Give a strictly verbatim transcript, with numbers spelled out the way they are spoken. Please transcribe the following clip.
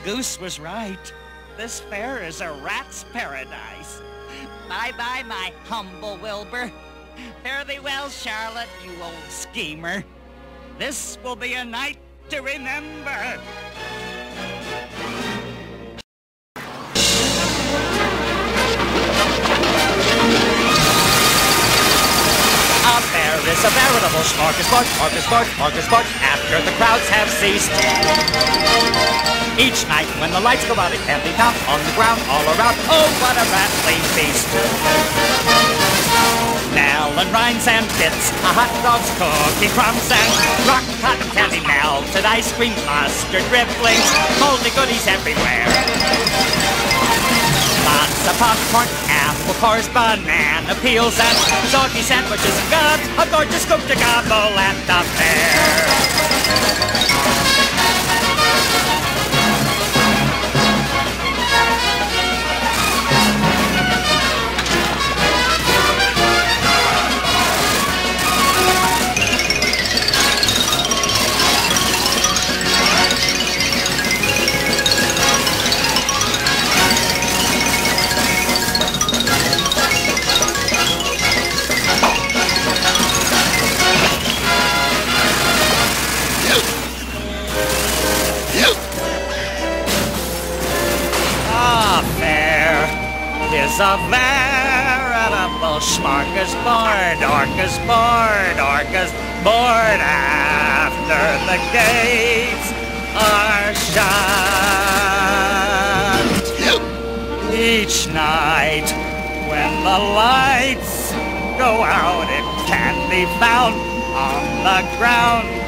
goose was right. This fair is a rat's paradise. Bye-bye, my humble Wilbur. Fare thee well, Charlotte, you old schemer. This will be a night to remember. A fair is a veritable smorgasbord, smorgasbord, smorgasbord, after the crowds have ceased. Each night when the lights go out, it can be found on the ground all around. Oh, what a rattling feast! Melon rinds and bits, a hot dog's cookie crumbs and rock cotton candy, melted ice cream, mustard dribblings, moldy goodies everywhere. Lots of popcorn, apple cores, banana peels, and soggy sandwiches, and God, a gorgeous scoop to gobble at the fair. Is a veritable smorgasbord, orgasbord, orgasbord, after the gates are shut. Each night when the lights go out, it can be found on the ground